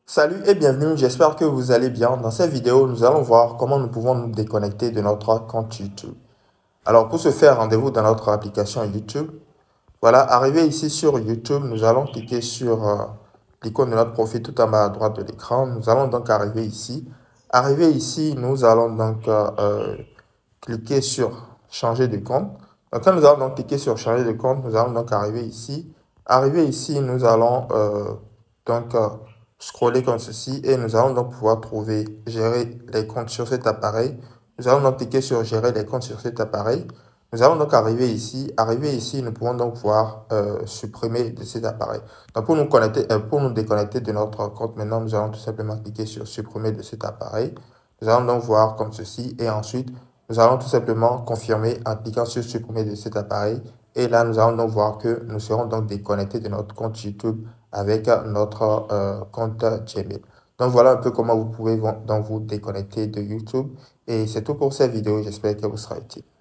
Salut et bienvenue, j'espère que vous allez bien. Dans cette vidéo, nous allons voir comment nous pouvons nous déconnecter de notre compte YouTube. Alors pour ce faire, rendez-vous dans notre application YouTube. Voilà, arrivé ici sur YouTube, nous allons cliquer sur l'icône de notre profil tout en bas à droite de l'écran. Nous allons donc arriver ici. Arrivé ici, nous allons donc cliquer sur changer de compte. Donc quand nous allons donc cliquer sur changer de compte, nous allons donc arriver ici. Arrivé ici, nous allons donc scroller comme ceci et nous allons donc pouvoir trouver gérer les comptes sur cet appareil. Nous allons donc cliquer sur gérer les comptes sur cet appareil. Nous allons donc arriver ici. Arrivé ici, nous pouvons donc pouvoir supprimer de cet appareil. Donc pour nous déconnecter de notre compte, maintenant, nous allons tout simplement cliquer sur supprimer de cet appareil. Nous allons donc voir comme ceci et ensuite, nous allons tout simplement confirmer en cliquant sur supprimer de cet appareil. Et là, nous allons donc voir que nous serons donc déconnectés de notre compte YouTube avec notre compte Gmail. Donc voilà un peu comment vous pouvez donc vous déconnecter de YouTube. Et c'est tout pour cette vidéo. J'espère qu'elle vous sera utile.